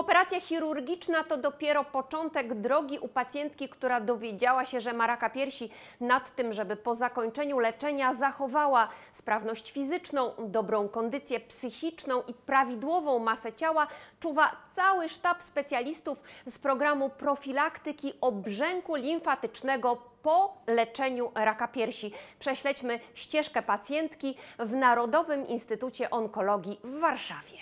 Operacja chirurgiczna to dopiero początek drogi u pacjentki, która dowiedziała się, że ma raka piersi. Nad tym, żeby po zakończeniu leczenia zachowała sprawność fizyczną, dobrą kondycję psychiczną i prawidłową masę ciała, czuwa cały sztab specjalistów z programu profilaktyki obrzęku limfatycznego po leczeniu raka piersi. Prześledźmy ścieżkę pacjentki w Narodowym Instytucie Onkologii w Warszawie.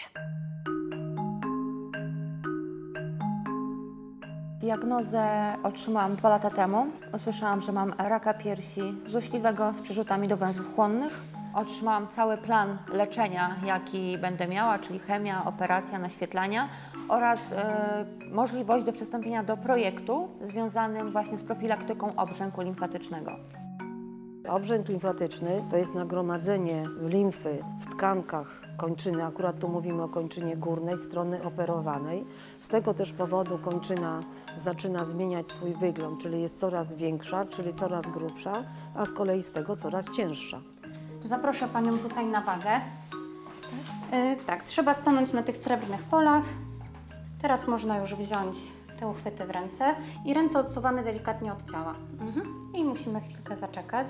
Diagnozę otrzymałam 2 lata temu. Usłyszałam, że mam raka piersi złośliwego z przyrzutami do węzłów chłonnych. Otrzymałam cały plan leczenia, jaki będę miała, czyli chemia, operacja, naświetlania oraz możliwość do przystąpienia do projektu związanym właśnie z profilaktyką obrzęku limfatycznego. Obrzęk limfatyczny to jest nagromadzenie limfy w tkankach kończyny, akurat tu mówimy o kończynie górnej, strony operowanej. Z tego też powodu kończyna zaczyna zmieniać swój wygląd, czyli jest coraz większa, czyli coraz grubsza, a z kolei z tego coraz cięższa. Zaproszę Panią tutaj na wagę. Tak, trzeba stanąć na tych srebrnych polach. Teraz można już wziąć te uchwyty w ręce i ręce odsuwamy delikatnie od ciała. I musimy chwilkę zaczekać.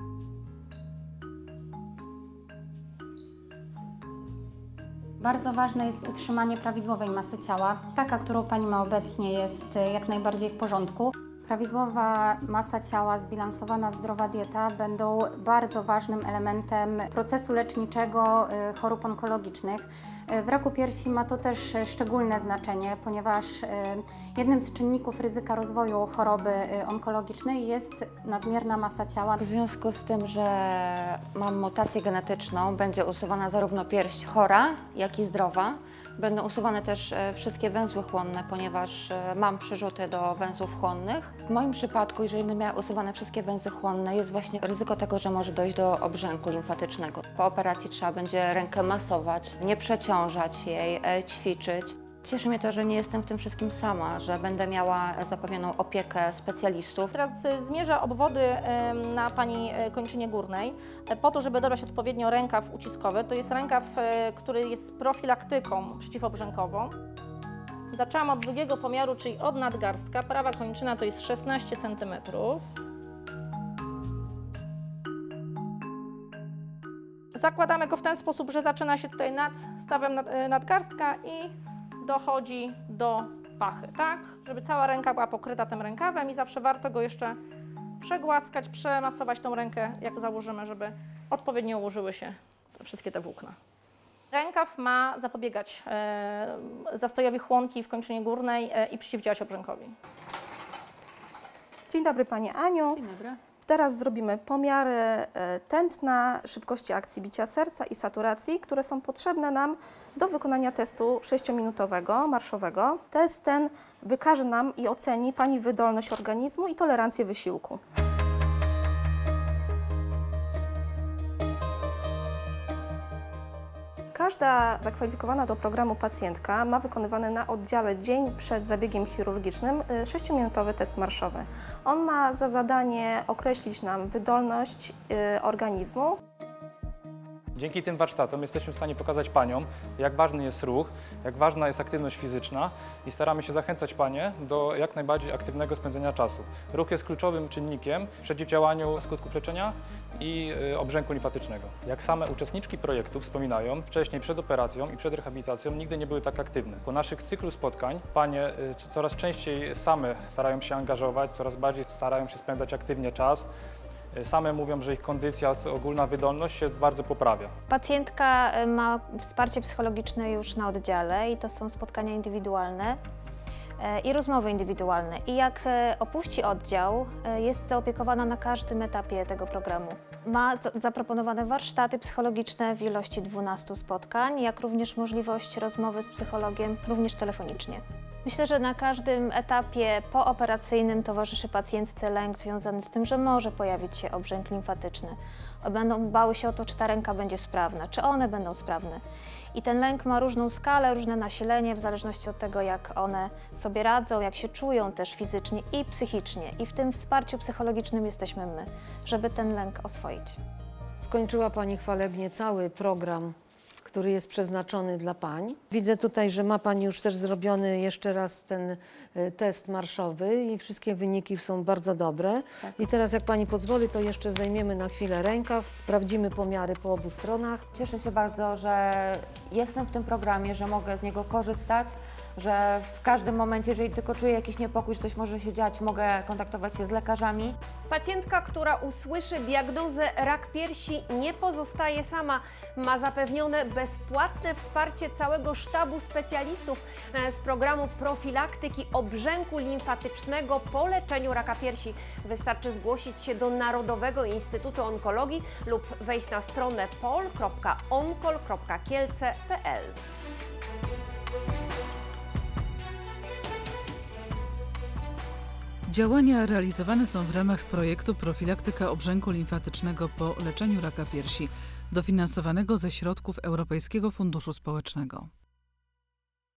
Bardzo ważne jest utrzymanie prawidłowej masy ciała. Taka, którą Pani ma obecnie, jest jak najbardziej w porządku. Prawidłowa masa ciała, zbilansowana, zdrowa dieta będą bardzo ważnym elementem procesu leczniczego chorób onkologicznych. W raku piersi ma to też szczególne znaczenie, ponieważ jednym z czynników ryzyka rozwoju choroby onkologicznej jest nadmierna masa ciała. W związku z tym, że mam mutację genetyczną, będzie usuwana zarówno pierś chora, jak i zdrowa. Będą usuwane też wszystkie węzły chłonne, ponieważ mam przyrzuty do węzłów chłonnych. W moim przypadku, jeżeli będę miała usuwane wszystkie węzły chłonne, jest właśnie ryzyko tego, że może dojść do obrzęku limfatycznego. Po operacji trzeba będzie rękę masować, nie przeciążać jej, ćwiczyć. Cieszy mnie to, że nie jestem w tym wszystkim sama, że będę miała zapewnioną opiekę specjalistów. Teraz zmierzę obwody na Pani kończynie górnej po to, żeby dobrać odpowiednio rękaw uciskowy. To jest rękaw, który jest profilaktyką przeciwobrzękową. Zaczęłam od drugiego pomiaru, czyli od nadgarstka. Prawa kończyna to jest 16 cm. Zakładamy go w ten sposób, że zaczyna się tutaj nad stawem nadgarstka i dochodzi do pachy, tak? Żeby cała ręka była pokryta tym rękawem i zawsze warto go jeszcze przegłaskać, przemasować tą rękę, jak założymy, żeby odpowiednio ułożyły się wszystkie te włókna. Rękaw ma zapobiegać zastojowi chłonki w kończynie górnej i przeciwdziałać obrzękowi. Dzień dobry Pani Aniu. Dzień dobry. Teraz zrobimy pomiary tętna, szybkości akcji bicia serca i saturacji, które są potrzebne nam do wykonania testu 6-minutowego, marszowego. Test ten wykaże nam i oceni Pani wydolność organizmu i tolerancję wysiłku. Każda zakwalifikowana do programu pacjentka ma wykonywany na oddziale dzień przed zabiegiem chirurgicznym 6-minutowy test marszowy. On ma za zadanie określić nam wydolność organizmu. Dzięki tym warsztatom jesteśmy w stanie pokazać Paniom, jak ważny jest ruch, jak ważna jest aktywność fizyczna i staramy się zachęcać Panie do jak najbardziej aktywnego spędzenia czasu. Ruch jest kluczowym czynnikiem w przeciwdziałaniu skutków leczenia i obrzęku limfatycznego. Jak same uczestniczki projektu wspominają, wcześniej przed operacją i przed rehabilitacją nigdy nie były tak aktywne. Po naszych cyklu spotkań Panie coraz częściej same starają się angażować, coraz bardziej starają się spędzać aktywnie czas. Same mówią, że ich kondycja, ogólna wydolność się bardzo poprawia. Pacjentka ma wsparcie psychologiczne już na oddziale i to są spotkania indywidualne i rozmowy indywidualne. I jak opuści oddział, jest zaopiekowana na każdym etapie tego programu. Ma zaproponowane warsztaty psychologiczne w ilości 12 spotkań, jak również możliwość rozmowy z psychologiem, również telefonicznie. Myślę, że na każdym etapie pooperacyjnym towarzyszy pacjentce lęk związany z tym, że może pojawić się obrzęk limfatyczny. Będą bały się o to, czy ta ręka będzie sprawna, czy one będą sprawne. I ten lęk ma różną skalę, różne nasilenie w zależności od tego, jak one sobie radzą, jak się czują też fizycznie i psychicznie. I w tym wsparciu psychologicznym jesteśmy my, żeby ten lęk oswoić. Skończyła Pani chwalebnie cały program, który jest przeznaczony dla pań. Widzę tutaj, że ma pani już też zrobiony jeszcze raz ten test marszowy i wszystkie wyniki są bardzo dobre. I teraz jak pani pozwoli, to jeszcze zdejmiemy na chwilę rękaw, sprawdzimy pomiary po obu stronach. Cieszę się bardzo, że jestem w tym programie, że mogę z niego korzystać, że w każdym momencie, jeżeli tylko czuję jakiś niepokój, że coś może się dziać, mogę kontaktować się z lekarzami. Pacjentka, która usłyszy diagnozę rak piersi, nie pozostaje sama. Ma zapewnione bezpłatne wsparcie całego sztabu specjalistów z programu profilaktyki obrzęku limfatycznego po leczeniu raka piersi. Wystarczy zgłosić się do Narodowego Instytutu Onkologii lub wejść na stronę pol.onkol.kielce.pl. Działania realizowane są w ramach projektu Profilaktyka obrzęku limfatycznego po leczeniu raka piersi, dofinansowanego ze środków Europejskiego Funduszu Społecznego.